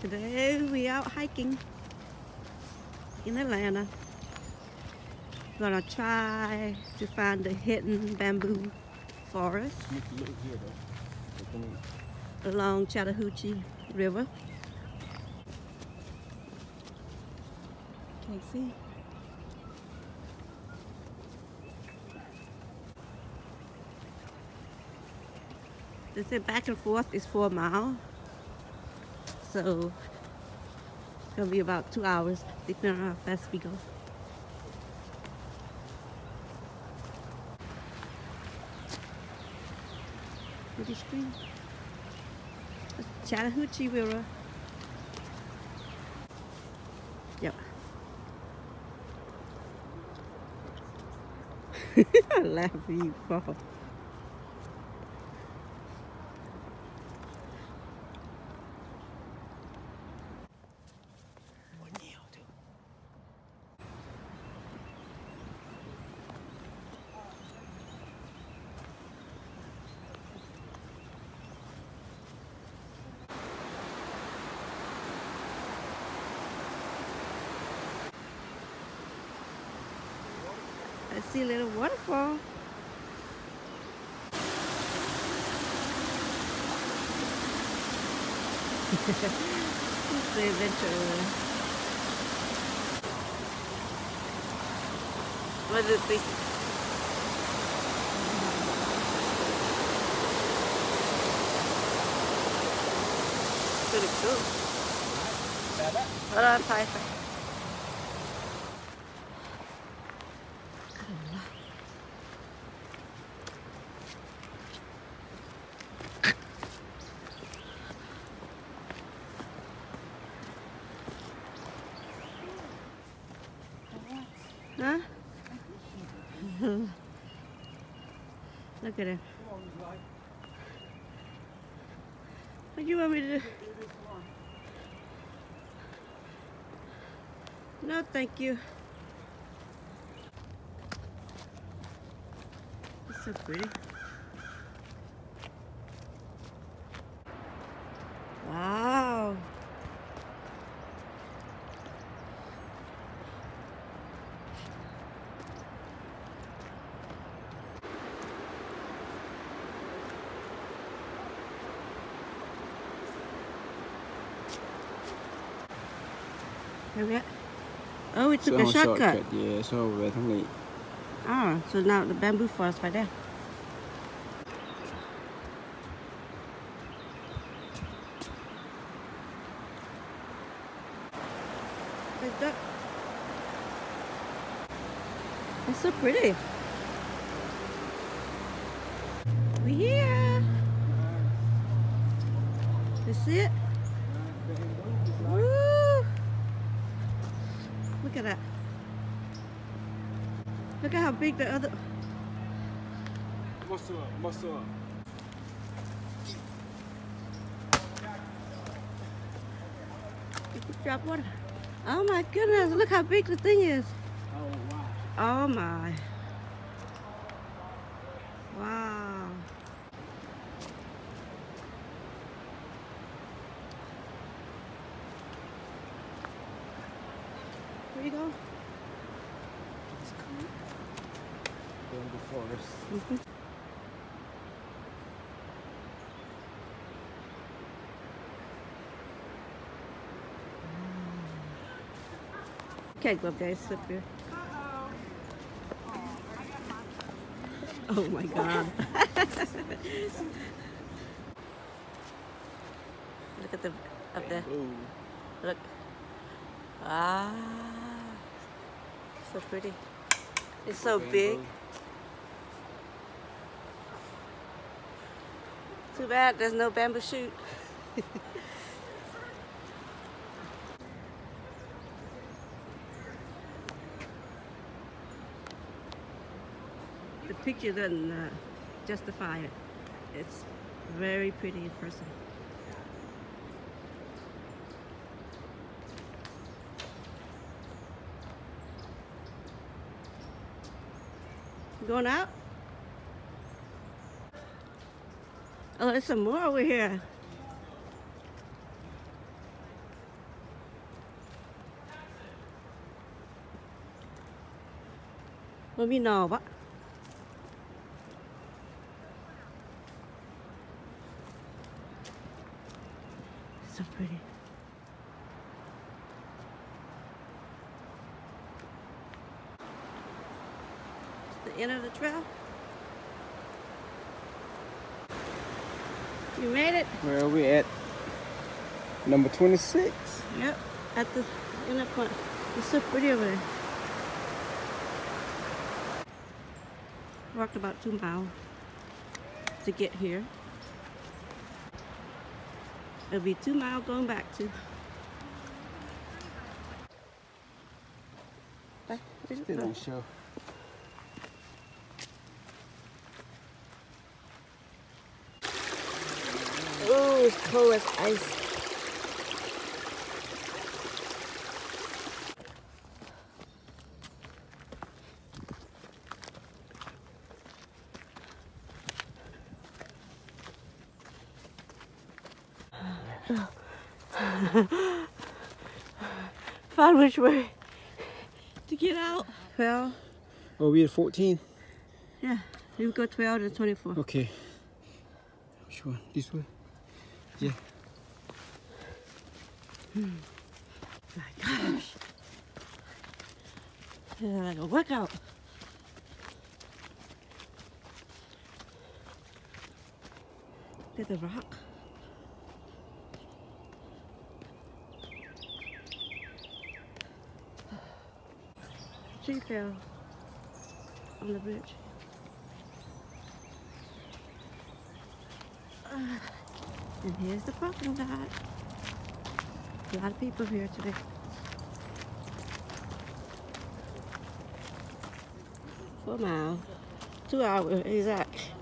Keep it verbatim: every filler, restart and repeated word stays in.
Today we out hiking in Atlanta. We're gonna try to find the hidden bamboo forest along Chattahoochee River. Can't see. They said back and forth is four miles. So it's gonna be about two hours, depending on how fast we go. Pretty stream. It's Chattahoochee River. Yep. I laugh at you, Paul. I see a little waterfall. It's the adventure. What is this? Pretty cool. Hold on, Piper. Huh? Look at it. What do you want me to do? No, thank you. It's so pretty. Wow. Where we at? Oh, we took a shortcut. shortcut. Yeah, so về thằng này. Oh, so now the bamboo forest right there. Like that. It's so pretty. We here. You see it? Woo! Look at that. Look at how big the other. What's up? What's up? You could drop water. Oh my goodness! Look how big the thing is. Oh wow. Oh my. Wow. Where you go? It's cool. Going the forest. Mm-hmm. Can't go up there, it's up here. Oh my God. Look at the up there. Ooh. Look. Ah, so pretty. It's so big. Too bad there's no bamboo shoot. The picture doesn't uh, justify it. It's very pretty in person. Going out? Oh, there's some more over here. Let me know what. So pretty. It's the end of the trail. You made it? Where are we at? Number twenty-six. Yep, at the inner point. It's so pretty over there. Walked about two miles to get here. It'll be two miles going back to. Bye. Still don't show. Oh, it's cold as ice. Find which way to get out. twelve. Oh, we at fourteen? Yeah, you go twelve to twenty-four. Okay. Which one? This way? Yeah. Hmm. My gosh. It's like a workout. Look at the rock. Tree fell on the bridge. Uh, and here's the parking lot. A lot of people here today. Four miles, two hours exact.